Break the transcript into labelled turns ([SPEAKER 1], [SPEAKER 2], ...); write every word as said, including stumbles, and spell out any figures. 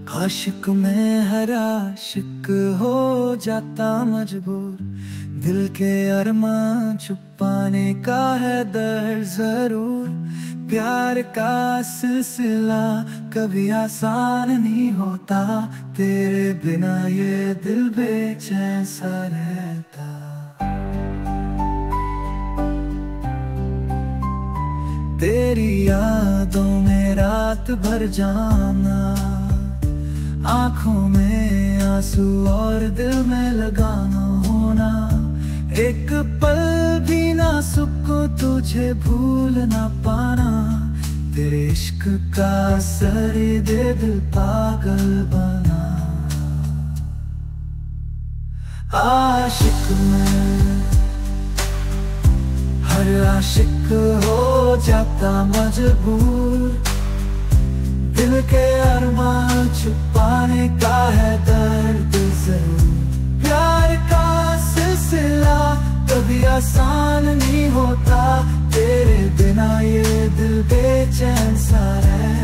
[SPEAKER 1] आशिक में हर आशिक हो जाता मजबूर, दिल के अरमान छुपाने का है दर्द जरूर। प्यार का सिलसिला कभी आसान नहीं होता, तेरे बिना ये दिल बेचैन सा रहता। तेरी यादों में रात भर जाना, आंखों में आंसू और दिल में लगाना होना। एक पल भी ना सुको तुझे भूल ना पाना, तेरे इश्क का असर दे दिल पागल बना। आशिक में हर आशिक हो जाता मजबूर, दिल के अरमान छुपाने का है दर्द जरूर। प्यार का सिलसिला कभी आसान नहीं होता, तेरे बिना ये दिल बेचैन सा रहता।